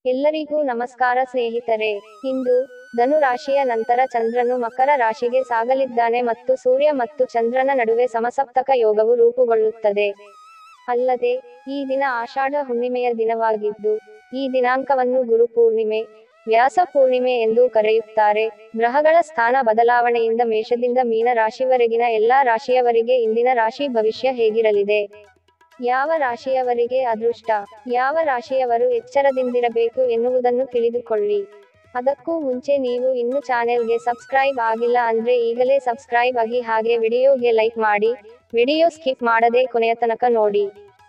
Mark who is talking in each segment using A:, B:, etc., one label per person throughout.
A: ಎಲ್ಲರಿಗೂ ನಮಸ್ಕಾರ ಸ್ನೇಹಿತರೆ. ಇಂದು ಧನು ರಾಶಿಯ ನಂತರ ಚಂದ್ರನು ಮಕರ ರಾಶಿಗೆ ಸಾಗಲಿದ್ದಾನೆ ಮತ್ತು ಸೂರ್ಯ ಮತ್ತು ಚಂದ್ರನ ನಡುವೆ ಸಮಸಪ್ತಕ ಯೋಗವು ರೂಪುಗೊಳ್ಳುತ್ತದೆ. ಅಲ್ಲದೆ ಈ ದಿನ ಆಷಾಢ ಹುಣ್ಣಿಮೆಯ ದಿನವಾಗಿದ್ದು, ಈ ದಿನಾಂಕವನ್ನು ಗುರು ಪೂರ್ಣಿಮೆ, ವ್ಯಾಸ ಪೂರ್ಣಿಮೆ ಎಂದು ಕರೆಯುತ್ತಾರೆ. ಗ್ರಹಗಳ ಸ್ಥಾನ ಬದಲಾವಣೆಯಿಂದ ಮೇಷದಿಂದ ಮೀನ ರಾಶಿವರೆಗಿನ ಎಲ್ಲಾ ರಾಶಿಯವರಿಗೆ ಇಂದಿನ ರಾಶಿ ಭವಿಷ್ಯ ಹೇಗಿರಲಿದೆ? ಯಾವ ರಾಶಿಯವರಿಗೆ ಅದೃಷ್ಟ, ಯಾವ ರಾಶಿಯವರು ಎಚ್ಚರದಿಂದಿರಬೇಕು ಎನ್ನುವುದನ್ನು ತಿಳಿದುಕೊಳ್ಳಿ. ಅದಕ್ಕೂ ಮುಂಚೆ ನೀವು ಇನ್ನೂ ಚಾನೆಲ್ಗೆ ಸಬ್ಸ್ಕ್ರೈಬ್ ಆಗಿಲ್ಲ ಅಂದ್ರೆ ಈಗಲೇ ಸಬ್ಸ್ಕ್ರೈಬ್ ಆಗಿ, ಹಾಗೆ ವಿಡಿಯೋಗೆ ಲೈಕ್ ಮಾಡಿ, ವಿಡಿಯೋ ಸ್ಕಿಪ್ ಮಾಡದೆ ಕೊನೆಯ ತನಕ ನೋಡಿ.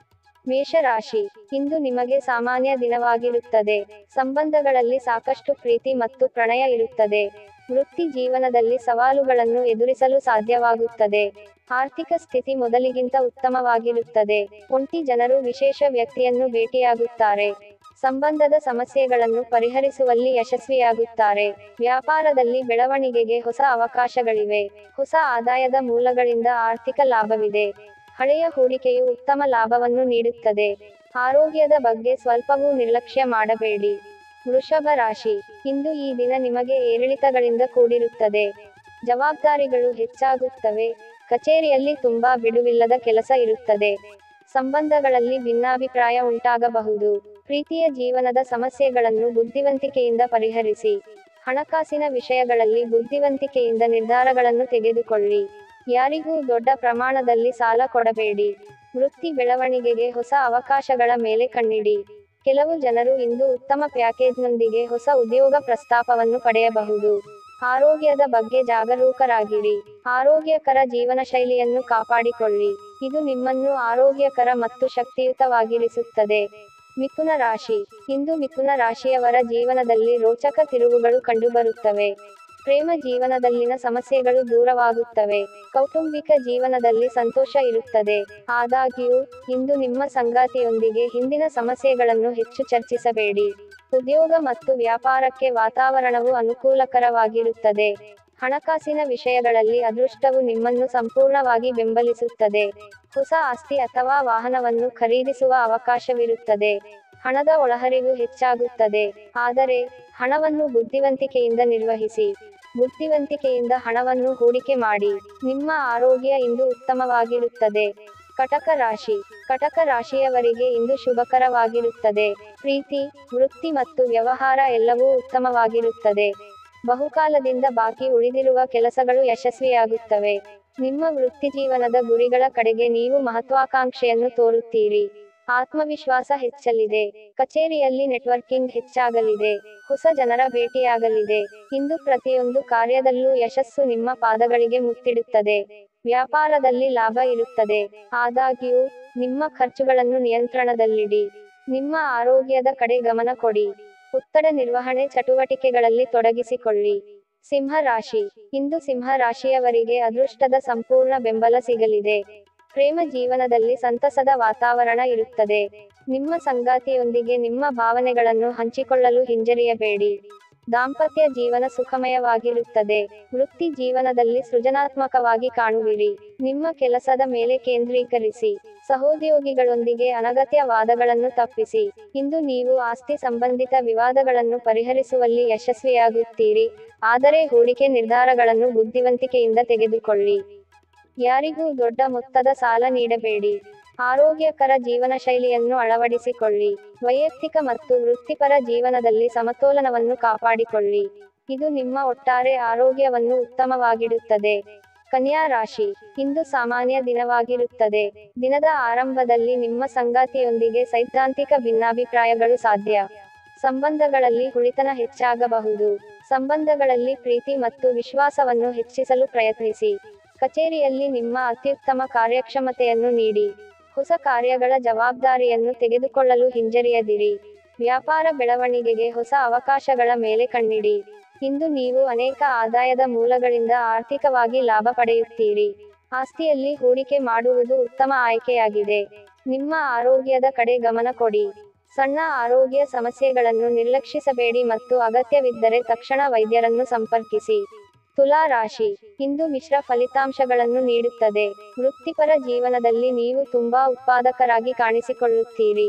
A: ಮೇಷರಾಶಿ, ಇಂದು ನಿಮಗೆ ಸಾಮಾನ್ಯ ದಿನವಾಗಿರುತ್ತದೆ. ಸಂಬಂಧಗಳಲ್ಲಿ ಸಾಕಷ್ಟು ಪ್ರೀತಿ ಮತ್ತು ಪ್ರಣಯ ಇರುತ್ತದೆ. ವೃತ್ತಿ ಜೀವನದಲ್ಲಿ ಸವಾಲುಗಳನ್ನು ಎದುರಿಸಲು ಸಾಧ್ಯವಾಗುತ್ತದೆ. ಆರ್ಥಿಕ ಸ್ಥಿತಿ ಮೊದಲಿಗಿಂತ ಉತ್ತಮವಾಗಿರುತ್ತದೆ. ಒಂಟಿ ಜನರು ವಿಶೇಷ ವ್ಯಕ್ತಿಯನ್ನು ಭೇಟಿಯಾಗುತ್ತಾರೆ. ಸಂಬಂಧದ ಸಮಸ್ಯೆಗಳನ್ನು ಪರಿಹರಿಸುವಲ್ಲಿ ಯಶಸ್ವಿಯಾಗುತ್ತಾರೆ. ವ್ಯಾಪಾರದಲ್ಲಿ ಬೆಳವಣಿಗೆಗೆ ಹೊಸ ಅವಕಾಶಗಳಿವೆ. ಹೊಸ ಆದಾಯದ ಮೂಲಗಳಿಂದ ಆರ್ಥಿಕ ಲಾಭವಿದೆ. ಹಳೆಯ ಹೂಡಿಕೆಯು ಉತ್ತಮ ಲಾಭವನ್ನು ನೀಡುತ್ತದೆ. ಆರೋಗ್ಯದ ಬಗ್ಗೆ ಸ್ವಲ್ಪವೂ ನಿರ್ಲಕ್ಷ್ಯ ಮಾಡಬೇಡಿ. ವೃಷಭ ರಾಶಿ, ಇಂದು ಈ ದಿನ ನಿಮಗೆ ಏರಿಳಿತಗಳಿಂದ ಕೂಡಿರುತ್ತದೆ. ಜವಾಬ್ದಾರಿಗಳು ಹೆಚ್ಚಾಗುತ್ತವೆ. ಕಚೇರಿಯಲ್ಲಿ ತುಂಬಾ ಬಿಡುವಿಲ್ಲದ ಕೆಲಸ ಇರುತ್ತದೆ. ಸಂಬಂಧಗಳಲ್ಲಿ ಭಿನ್ನಾಭಿಪ್ರಾಯ ಉಂಟಾಗಬಹುದು. ಪ್ರೀತಿಯ ಜೀವನದ ಸಮಸ್ಯೆಗಳನ್ನು ಬುದ್ಧಿವಂತಿಕೆಯಿಂದ ಪರಿಹರಿಸಿ. ಹಣಕಾಸಿನ ವಿಷಯಗಳಲ್ಲಿ ಬುದ್ಧಿವಂತಿಕೆಯಿಂದ ನಿರ್ಧಾರಗಳನ್ನು ತೆಗೆದುಕೊಳ್ಳಿ. ಯಾರಿಗೂ ದೊಡ್ಡ ಪ್ರಮಾಣದಲ್ಲಿ ಸಾಲ ಕೊಡಬೇಡಿ. ವೃತ್ತಿ ಬೆಳವಣಿಗೆಗೆ ಹೊಸ ಅವಕಾಶಗಳ ಮೇಲೆ ಕಣ್ಣಿಡಿ. ಕೆಲವು ಜನರು ಇಂದು ಉತ್ತಮ ಪ್ಯಾಕೇಜ್ನೊಂದಿಗೆ ಹೊಸ ಉದ್ಯೋಗ ಪ್ರಸ್ತಾಪವನ್ನು ಪಡೆಯಬಹುದು. ಆರೋಗ್ಯದ ಬಗ್ಗೆ ಜಾಗರೂಕರಾಗಿರಿ. ಆರೋಗ್ಯಕರ ಜೀವನ ಶೈಲಿಯನ್ನು ಕಾಪಾಡಿಕೊಳ್ಳಿ. ಇದು ನಿಮ್ಮನ್ನು ಆರೋಗ್ಯಕರ ಮತ್ತು ಶಕ್ತಿಯುತವಾಗಿರಿಸುತ್ತದೆ. ಮಿಥುನ ರಾಶಿ, ಇಂದು ಮಿಥುನ ರಾಶಿಯವರ ಜೀವನದಲ್ಲಿ ರೋಚಕ ತಿರುವುಗಳು ಕಂಡುಬರುತ್ತವೆ. ಪ್ರೇಮ ಜೀವನದಲ್ಲಿನ ಸಮಸ್ಯೆಗಳು ದೂರವಾಗುತ್ತವೆ. ಕೌಟುಂಬಿಕ ಜೀವನದಲ್ಲಿ ಸಂತೋಷ ಇರುತ್ತದೆ. ಆದಾಗ್ಯೂ ಇಂದು ನಿಮ್ಮ ಸಂಗಾತಿಯೊಂದಿಗೆ ಹಿಂದಿನ ಸಮಸ್ಯೆಗಳನ್ನು ಹೆಚ್ಚು ಚರ್ಚಿಸಬೇಡಿ. ಉದ್ಯೋಗ ಮತ್ತು ವ್ಯಾಪಾರಕ್ಕೆ ವಾತಾವರಣವು ಅನುಕೂಲಕರವಾಗಿರುತ್ತದೆ. ಹಣಕಾಸಿನ ವಿಷಯಗಳಲ್ಲಿ ಅದೃಷ್ಟವು ನಿಮ್ಮನ್ನು ಸಂಪೂರ್ಣವಾಗಿ ಬೆಂಬಲಿಸುತ್ತದೆ. ಹೊಸ ಆಸ್ತಿ ಅಥವಾ ವಾಹನವನ್ನು ಖರೀದಿಸುವ ಅವಕಾಶವಿರುತ್ತದೆ. ಹಣದ ಒಳಹರಿವು ಹೆಚ್ಚಾಗುತ್ತದೆ. ಆದರೆ ಹಣವನ್ನು ಬುದ್ಧಿವಂತಿಕೆಯಿಂದ ನಿರ್ವಹಿಸಿ. ಬುದ್ಧಿವಂತಿಕೆಯಿಂದ ಹಣವನ್ನು ಹೂಡಿಕೆ ಮಾಡಿ. ನಿಮ್ಮ ಆರೋಗ್ಯ ಇಂದು ಉತ್ತಮವಾಗಿರುತ್ತದೆ. ಕಟಕ ರಾಶಿ, ಕಟಕ ರಾಶಿಯವರಿಗೆ ಇಂದು ಶುಭಕರವಾಗಿರುತ್ತದೆ. ಪ್ರೀತಿ, ವೃತ್ತಿ ಮತ್ತು ವ್ಯವಹಾರ ಎಲ್ಲವೂ ಉತ್ತಮವಾಗಿರುತ್ತದೆ. ಬಹುಕಾಲದಿಂದ ಬಾಕಿ ಉಳಿದಿರುವ ಕೆಲಸಗಳು ಯಶಸ್ವಿಯಾಗುತ್ತವೆ. ನಿಮ್ಮ ವೃತ್ತಿಜೀವನದ ಗುರಿಗಳ ಕಡೆಗೆ ನೀವು ಮಹತ್ವಾಕಾಂಕ್ಷೆಯನ್ನು ತೋರುತ್ತೀರಿ. ಆತ್ಮವಿಶ್ವಾಸ ಹೆಚ್ಚಲಿದೆ. ಕಚೇರಿಯಲ್ಲಿ ನೆಟ್ವರ್ಕಿಂಗ್ ಹೆಚ್ಚಾಗಲಿದೆ. ಹೊಸ ಜನರ ಭೇಟಿಯಾಗಲಿದೆ. ಇಂದು ಪ್ರತಿಯೊಂದು ಕಾರ್ಯದಲ್ಲೂ ಯಶಸ್ಸು ನಿಮ್ಮ ಪಾದಗಳಿಗೆ ಮುತ್ತಿಡುತ್ತದೆ. ವ್ಯಾಪಾರದಲ್ಲಿ ಲಾಭ ಇರುತ್ತದೆ. ಆದಾಗ್ಯೂ ನಿಮ್ಮ ಖರ್ಚುಗಳನ್ನು ನಿಯಂತ್ರಣದಲ್ಲಿಡಿ. ನಿಮ್ಮ ಆರೋಗ್ಯದ ಕಡೆ ಗಮನ ಕೊಡಿ. ಒತ್ತಡ ನಿರ್ವಹಣೆ ಚಟುವಟಿಕೆಗಳಲ್ಲಿ ತೊಡಗಿಸಿಕೊಳ್ಳಿ. ಸಿಂಹ ರಾಶಿ, ಇಂದು ಸಿಂಹ ರಾಶಿಯವರಿಗೆ ಅದೃಷ್ಟದ ಸಂಪೂರ್ಣ ಬೆಂಬಲ ಸಿಗಲಿದೆ. ಪ್ರೇಮ ಜೀವನದಲ್ಲಿ ಸಂತಸದ ವಾತಾವರಣ ಇರುತ್ತದೆ. ನಿಮ್ಮ ಸಂಗಾತಿಯೊಂದಿಗೆ ನಿಮ್ಮ ಭಾವನೆಗಳನ್ನು ಹಂಚಿಕೊಳ್ಳಲು ಹಿಂಜರಿಯಬೇಡಿ. ದಾಂಪತ್ಯ ಜೀವನ ಸುಖಮಯವಾಗಿರುತ್ತದೆ. ವೃತ್ತಿ ಜೀವನದಲ್ಲಿ ಸೃಜನಾತ್ಮಕವಾಗಿ ಕಾಣುವಿರಿ. ನಿಮ್ಮ ಕೆಲಸದ ಮೇಲೆ ಕೇಂದ್ರೀಕರಿಸಿ. ಸಹೋದ್ಯೋಗಿಗಳೊಂದಿಗೆ ಅನಗತ್ಯ ವಾದಗಳನ್ನು ತಪ್ಪಿಸಿ. ಇಂದು ನೀವು ಆಸ್ತಿ ಸಂಬಂಧಿತ ವಿವಾದಗಳನ್ನು ಪರಿಹರಿಸುವಲ್ಲಿ ಯಶಸ್ವಿಯಾಗುತ್ತೀರಿ. ಆದರೆ ಹೂಡಿಕೆ ನಿರ್ಧಾರಗಳನ್ನು ಬುದ್ಧಿವಂತಿಕೆಯಿಂದ ತೆಗೆದುಕೊಳ್ಳಿ. ಯಾರಿಗೂ ದೊಡ್ಡ ಮೊತ್ತದ ಸಾಲ ನೀಡಬೇಡಿ. ಆರೋಗ್ಯಕರ ಜೀವನ ಶೈಲಿಯನ್ನು ಅಳವಡಿಸಿಕೊಳ್ಳಿ. ವೈಯಕ್ತಿಕ ಮತ್ತು ವೃತ್ತಿಪರ ಜೀವನದಲ್ಲಿ ಸಮತೋಲನವನ್ನು ಕಾಪಾಡಿಕೊಳ್ಳಿ. ಇದು ನಿಮ್ಮ ಒಟ್ಟಾರೆ ಆರೋಗ್ಯವನ್ನು ಉತ್ತಮವಾಗಿಡುತ್ತದೆ. ಕನ್ಯಾ ರಾಶಿ, ಇಂದು ಸಾಮಾನ್ಯ ದಿನವಾಗಿರುತ್ತದೆ. ದಿನದ ಆರಂಭದಲ್ಲಿ ನಿಮ್ಮ ಸಂಗಾತಿಯೊಂದಿಗೆ ಸೈದ್ಧಾಂತಿಕ ಭಿನ್ನಾಭಿಪ್ರಾಯಗಳು ಸಾಧ್ಯ. ಸಂಬಂಧಗಳಲ್ಲಿ ಹುಳಿತನ ಹೆಚ್ಚಾಗಬಹುದು. ಸಂಬಂಧಗಳಲ್ಲಿ ಪ್ರೀತಿ ಮತ್ತು ವಿಶ್ವಾಸವನ್ನು ಹೆಚ್ಚಿಸಲು ಪ್ರಯತ್ನಿಸಿ. ಕಚೇರಿಯಲ್ಲಿ ನಿಮ್ಮ ಅತ್ಯುತ್ತಮ ಕಾರ್ಯಕ್ಷಮತೆಯನ್ನು ನೀಡಿ. ಹೊಸ ಕಾರ್ಯಗಳ ಜವಾಬ್ದಾರಿಯನ್ನು ತೆಗೆದುಕೊಳ್ಳಲು ಹಿಂಜರಿಯದಿರಿ. ವ್ಯಾಪಾರ ಬೆಳವಣಿಗೆಗೆ ಹೊಸ ಅವಕಾಶಗಳ ಮೇಲೆ ಕಣ್ಣಿಡಿ. ಇಂದು ನೀವು ಅನೇಕ ಆದಾಯದ ಮೂಲಗಳಿಂದ ಆರ್ಥಿಕವಾಗಿ ಲಾಭ ಪಡೆಯುತ್ತೀರಿ. ಆಸ್ತಿಯಲ್ಲಿ ಹೂಡಿಕೆ ಮಾಡುವುದು ಉತ್ತಮ ಆಯ್ಕೆಯಾಗಿದೆ. ನಿಮ್ಮ ಆರೋಗ್ಯದ ಕಡೆ ಗಮನ ಕೊಡಿ. ಸಣ್ಣ ಆರೋಗ್ಯ ಸಮಸ್ಯೆಗಳನ್ನು ನಿರ್ಲಕ್ಷಿಸಬೇಡಿ ಮತ್ತು ಅಗತ್ಯವಿದ್ದರೆ ತಕ್ಷಣ ವೈದ್ಯರನ್ನು ಸಂಪರ್ಕಿಸಿ. ತುಲಾ ರಾಶಿ, ಇಂದು ಮಿಶ್ರ ಫಲಿತಾಂಶಗಳನ್ನು ನೀಡುತ್ತದೆ. ವೃತ್ತಿಪರ ಜೀವನದಲ್ಲಿ ನೀವು ತುಂಬಾ ಉತ್ಪಾದಕರಾಗಿ ಕಾಣಿಸಿಕೊಳ್ಳುತ್ತೀರಿ.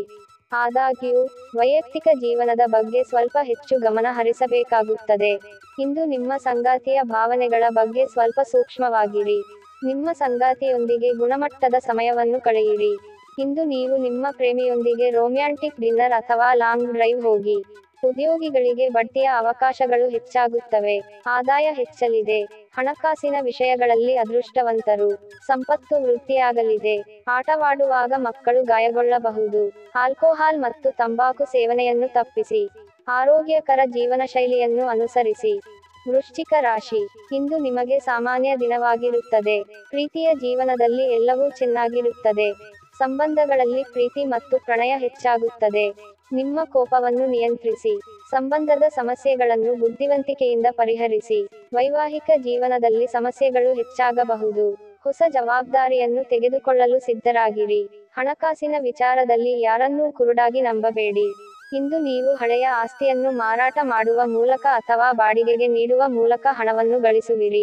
A: ಆದಾಗ್ಯೂ ವೈಯಕ್ತಿಕ ಜೀವನದ ಬಗ್ಗೆ ಸ್ವಲ್ಪ ಹೆಚ್ಚು ಗಮನ ಹರಿಸಬೇಕಾಗುತ್ತದೆ. ಇಂದು ನಿಮ್ಮ ಸಂಗಾತಿಯ ಭಾವನೆಗಳ ಬಗ್ಗೆ ಸ್ವಲ್ಪ ಸೂಕ್ಷ್ಮವಾಗಿರಿ. ನಿಮ್ಮ ಸಂಗಾತಿಯೊಂದಿಗೆ ಗುಣಮಟ್ಟದ ಸಮಯವನ್ನು ಕಳೆಯಿರಿ. ಇಂದು ನೀವು ನಿಮ್ಮ ಪ್ರೇಮಿಯೊಂದಿಗೆ ರೊಮ್ಯಾಂಟಿಕ್ ಡಿನ್ನರ್ ಅಥವಾ ಲಾಂಗ್ ಡ್ರೈವ್ ಹೋಗಿ. ಉದ್ಯೋಗಿಗಳಿಗೆ ಬಡ್ತಿಯ ಅವಕಾಶಗಳು ಹೆಚ್ಚಾಗುತ್ತವೆ. ಆದಾಯ ಹೆಚ್ಚಲಿದೆ. ಹಣಕಾಸಿನ ವಿಷಯಗಳಲ್ಲಿ ಅದೃಷ್ಟವಂತರು. ಸಂಪತ್ತು ವೃದ್ಧಿಯಾಗಲಿದೆ. ಆಟವಾಡುವಾಗ ಮಕ್ಕಳು ಗಾಯಗೊಳ್ಳಬಹುದು. ಆಲ್ಕೋಹಾಲ್ ಮತ್ತು ತಂಬಾಕು ಸೇವನೆಯನ್ನು ತಪ್ಪಿಸಿ. ಆರೋಗ್ಯಕರ ಜೀವನಶೈಲಿಯನ್ನು ಅನುಸರಿಸಿ. ವೃಶ್ಚಿಕ ರಾಶಿ. ಇಂದು ನಿಮಗೆ ಸಾಮಾನ್ಯ ದಿನವಾಗಿರುತ್ತದೆ. ಪ್ರೀತಿಯ ಜೀವನದಲ್ಲಿ ಎಲ್ಲವೂ ಚೆನ್ನಾಗಿರುತ್ತದೆ. ಸಂಬಂಧಗಳಲ್ಲಿ ಪ್ರೀತಿ ಮತ್ತು ಪ್ರಣಯ ಹೆಚ್ಚಾಗುತ್ತದೆ. ನಿಮ್ಮ ಕೋಪವನ್ನು ನಿಯಂತ್ರಿಸಿ. ಸಂಬಂಧದ ಸಮಸ್ಯೆಗಳನ್ನು ಬುದ್ಧಿವಂತಿಕೆಯಿಂದ ಪರಿಹರಿಸಿ. ವೈವಾಹಿಕ ಜೀವನದಲ್ಲಿ ಸಮಸ್ಯೆಗಳು ಹೆಚ್ಚಾಗಬಹುದು. ಹೊಸ ಜವಾಬ್ದಾರಿಯನ್ನು ತೆಗೆದುಕೊಳ್ಳಲು ಸಿದ್ಧರಾಗಿರಿ. ಹಣಕಾಸಿನ ವಿಚಾರದಲ್ಲಿ ಯಾರನ್ನೂ ಕುರುಡಾಗಿ ನಂಬಬೇಡಿ. ಇಂದು ನೀವು ಹಳೆಯ ಆಸ್ತಿಯನ್ನು ಮಾರಾಟ ಮಾಡುವ ಮೂಲಕ ಅಥವಾ ಬಾಡಿಗೆಗೆ ನೀಡುವ ಮೂಲಕ ಹಣವನ್ನು ಗಳಿಸುವಿರಿ.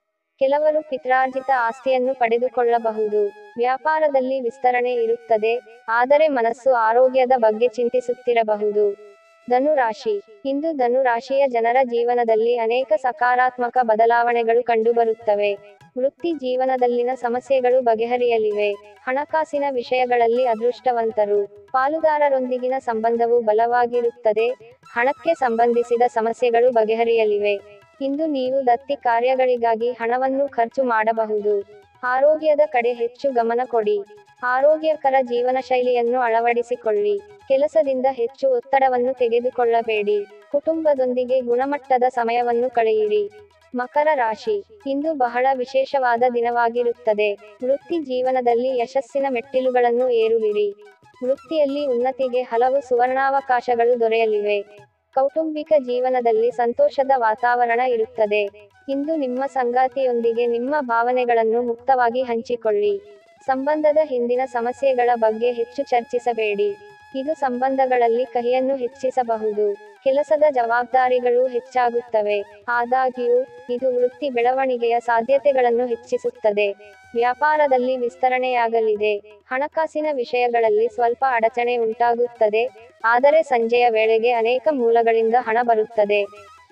A: ಕೆಲವರು ಪಿತ್ರಾರ್ಜಿತ ಆಸ್ತಿಯನ್ನು ಪಡೆದುಕೊಳ್ಳಬಹುದು. ವ್ಯಾಪಾರದಲ್ಲಿ ವಿಸ್ತರಣೆ ಇರುತ್ತದೆ, ಆದರೆ ಮನಸ್ಸು ಆರೋಗ್ಯದ ಬಗ್ಗೆ ಚಿಂತಿಸುತ್ತಿರಬಹುದು. ಧನುರಾಶಿ. ಇಂದು ಧನುರಾಶಿಯ ಜನರ ಜೀವನದಲ್ಲಿ ಅನೇಕ ಸಕಾರಾತ್ಮಕ ಬದಲಾವಣೆಗಳು ಕಂಡುಬರುತ್ತವೆ. ವೃತ್ತಿ ಜೀವನದಲ್ಲಿನ ಸಮಸ್ಯೆಗಳು ಬಗೆಹರಿಯಲಿವೆ. ಹಣಕಾಸಿನ ವಿಷಯಗಳಲ್ಲಿ ಅದೃಷ್ಟವಂತರು. ಪಾಲುದಾರರೊಂದಿಗಿನ ಸಂಬಂಧವು ಬಲವಾಗಿರುತ್ತದೆ. ಹಣಕ್ಕೆ ಸಂಬಂಧಿಸಿದ ಸಮಸ್ಯೆಗಳು ಬಗೆಹರಿಯಲಿವೆ. ಇಂದು ನೀವು ದತ್ತಿ ಕಾರ್ಯಗಳಿಗಾಗಿ ಹಣವನ್ನು ಖರ್ಚು ಮಾಡಬಹುದು. ಆರೋಗ್ಯದ ಕಡೆ ಹೆಚ್ಚು ಗಮನ ಕೊಡಿ. ಆರೋಗ್ಯಕರ ಜೀವನಶೈಲಿಯನ್ನು ಅಳವಡಿಸಿಕೊಳ್ಳಿ. ಕೆಲಸದಿಂದ ಹೆಚ್ಚು ಒತ್ತಡವನ್ನು ತೆಗೆದುಕೊಳ್ಳಬೇಡಿ. ಕುಟುಂಬದೊಂದಿಗೆ ಗುಣಮಟ್ಟದ ಸಮಯವನ್ನು ಕಳೆಯಿರಿ. ಮಕರ ರಾಶಿ. ಇಂದು ಬಹಳ ವಿಶೇಷವಾದ ದಿನವಾಗಿರುತ್ತದೆ. ವೃತ್ತಿ ಜೀವನದಲ್ಲಿ ಯಶಸ್ಸಿನ ಮೆಟ್ಟಿಲುಗಳನ್ನು ಏರುವಿರಿ. ವೃತ್ತಿಯಲ್ಲಿ ಉನ್ನತಿಗೆ ಹಲವು ಸುವರ್ಣಾವಕಾಶಗಳು ದೊರೆಯಲಿವೆ. ಕೌಟುಂಬಿಕ ಜೀವನದಲ್ಲಿ ಸಂತೋಷದ ವಾತಾವರಣ ಇರುತ್ತದೆ. ಇಂದು ನಿಮ್ಮ ಸಂಗಾತಿಯೊಂದಿಗೆ ನಿಮ್ಮ ಭಾವನೆಗಳನ್ನು ಮುಕ್ತವಾಗಿ ಹಂಚಿಕೊಳ್ಳಿ. ಸಂಬಂಧದ ಹಿಂದಿನ ಸಮಸ್ಯೆಗಳ ಬಗ್ಗೆ ಹೆಚ್ಚು ಚರ್ಚಿಸಬೇಡಿ. ಇದು ಸಂಬಂಧಗಳಲ್ಲಿ ಕಹಿಯನ್ನು ಹೆಚ್ಚಿಸಬಹುದು. ಕೆಲಸದ ಜವಾಬ್ದಾರಿಗಳು ಹೆಚ್ಚಾಗುತ್ತವೆ. ಆದಾಗ್ಯೂ ಇದು ವೃತ್ತಿ ಬೆಳವಣಿಗೆಯ ಸಾಧ್ಯತೆಗಳನ್ನು ಹೆಚ್ಚಿಸುತ್ತದೆ. ವ್ಯಾಪಾರದಲ್ಲಿ ವಿಸ್ತರಣೆಯಾಗಲಿದೆ. ಹಣಕಾಸಿನ ವಿಷಯಗಳಲ್ಲಿ ಸ್ವಲ್ಪ ಅಡಚಣೆ ಉಂಟಾಗುತ್ತದೆ, ಆದರೆ ಸಂಜೆಯ ವೇಳೆಗೆ ಅನೇಕ ಮೂಲಗಳಿಂದ ಹಣ ಬರುತ್ತದೆ.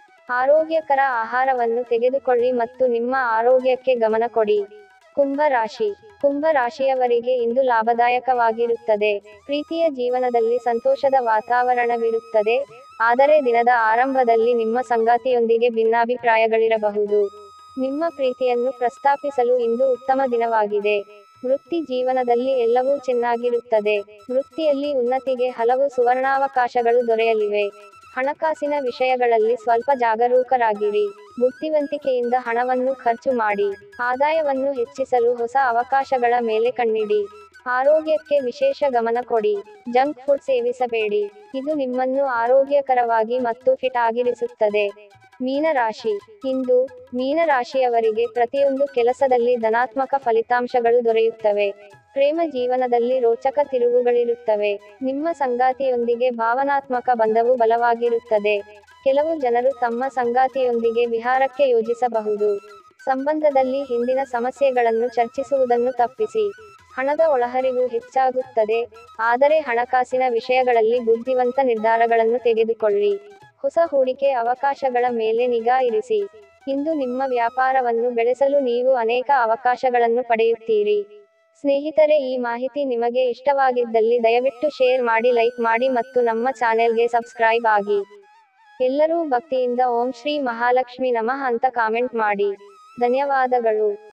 A: ಆರೋಗ್ಯಕರ ಆಹಾರವನ್ನು ತೆಗೆದುಕೊಳ್ಳಿ ಮತ್ತು ನಿಮ್ಮ ಆರೋಗ್ಯಕ್ಕೆ ಗಮನ ಕೊಡಿ. ಕುಂಭ ರಾಶಿ. ಕುಂಭ ರಾಶಿಯವರಿಗೆ ಇಂದು ಲಾಭದಾಯಕವಾಗಿರುತ್ತದೆ. ಪ್ರೀತಿಯ ಜೀವನದಲ್ಲಿ ಸಂತೋಷದ ವಾತಾವರಣವಿರುತ್ತದೆ, ಆದರೆ ದಿನದ ಆರಂಭದಲ್ಲಿ ನಿಮ್ಮ ಸಂಗಾತಿಯೊಂದಿಗೆ ಭಿನ್ನಾಭಿಪ್ರಾಯಗಳಿರಬಹುದು. ನಿಮ್ಮ ಪ್ರೀತಿಯನ್ನು ಪ್ರಸ್ತಾಪಿಸಲು ಇಂದು ಉತ್ತಮ ದಿನವಾಗಿದೆ. ವೃತ್ತಿ ಜೀವನದಲ್ಲಿ ಎಲ್ಲವೂ ಚೆನ್ನಾಗಿರುತ್ತದೆ. ವೃತ್ತಿಯಲ್ಲಿ ಉನ್ನತಿಗೆ ಹಲವು ಸುವರ್ಣಾವಕಾಶಗಳು ದೊರೆಯಲಿವೆ. ಹಣಕಾಸಿನ ವಿಷಯಗಳಲ್ಲಿ ಸ್ವಲ್ಪ ಜಾಗರೂಕರಾಗಿರಿ. ಬುದ್ಧಿವಂತಿಕೆಯಿಂದ ಹಣವನ್ನು ಖರ್ಚು ಮಾಡಿ. ಆದಾಯವನ್ನು ಹೆಚ್ಚಿಸಲು ಹೊಸ ಅವಕಾಶಗಳ ಮೇಲೆ ಕಣ್ಣಿಡಿ. ಆರೋಗ್ಯಕ್ಕೆ ವಿಶೇಷ ಗಮನ ಕೊಡಿ. ಜಂಕ್ ಫುಡ್ ಸೇವಿಸಬೇಡಿ. ಇದು ನಿಮ್ಮನ್ನು ಆರೋಗ್ಯಕರವಾಗಿ ಮತ್ತು ಫಿಟ್ ಆಗಿರಿಸುತ್ತದೆ. ಮೀನರಾಶಿ. ಇಂದು ಮೀನರಾಶಿಯವರಿಗೆ ಪ್ರತಿಯೊಂದು ಕೆಲಸದಲ್ಲಿ ಧನಾತ್ಮಕ ಫಲಿತಾಂಶಗಳು ದೊರೆಯುತ್ತವೆ. ಪ್ರೇಮ ಜೀವನದಲ್ಲಿ ರೋಚಕ ತಿರುವುಗಳಿರುತ್ತವೆ. ನಿಮ್ಮ ಸಂಗಾತಿಯೊಂದಿಗೆ ಭಾವನಾತ್ಮಕ ಬಂಧವು ಬಲವಾಗಿರುತ್ತದೆ. ಕೆಲವು ಜನರು ತಮ್ಮ ಸಂಗಾತಿಯೊಂದಿಗೆ ವಿಹಾರಕ್ಕೆ ಯೋಜಿಸಬಹುದು. ಸಂಬಂಧದಲ್ಲಿ ಹಿಂದಿನ ಸಮಸ್ಯೆಗಳನ್ನು ಚರ್ಚಿಸುವುದನ್ನು ತಪ್ಪಿಸಿ. ಹಣದ ಒಳಹರಿವು ಹೆಚ್ಚಾಗುತ್ತದೆ, ಆದರೆ ಹಣಕಾಸಿನ ವಿಷಯಗಳಲ್ಲಿ ಬುದ್ಧಿವಂತ ನಿರ್ಧಾರಗಳನ್ನು ತೆಗೆದುಕೊಳ್ಳಿ. ಹೊಸ ಹೂಡಿಕೆ ಅವಕಾಶಗಳ ಮೇಲೆ ನಿಗಾ ಇರಿಸಿ. ಇಂದು ನಿಮ್ಮ ವ್ಯಾಪಾರವನ್ನು ಬೆಳೆಸಲು ನೀವು ಅನೇಕ ಅವಕಾಶಗಳನ್ನು ಪಡೆಯುತ್ತೀರಿ. ಸ್ನೇಹಿತರೆ, ಈ ಮಾಹಿತಿ ನಿಮಗೆ ಇಷ್ಟವಾಗಿದ್ದಲ್ಲಿ ದಯವಿಟ್ಟು ಶೇರ್ ಮಾಡಿ, ಲೈಕ್ ಮಾಡಿ ಮತ್ತು ನಮ್ಮ ಚಾನೆಲ್ಗೆ ಸಬ್ಸ್ಕ್ರೈಬ್ ಆಗಿ. ಎಲ್ಲರೂ ಭಕ್ತಿಯಿಂದ ಓಂ ಶ್ರೀ ಮಹಾಲಕ್ಷ್ಮಿ ನಮಃ ಅಂತ ಕಾಮೆಂಟ್ ಮಾಡಿ. ಧನ್ಯವಾದಗಳು.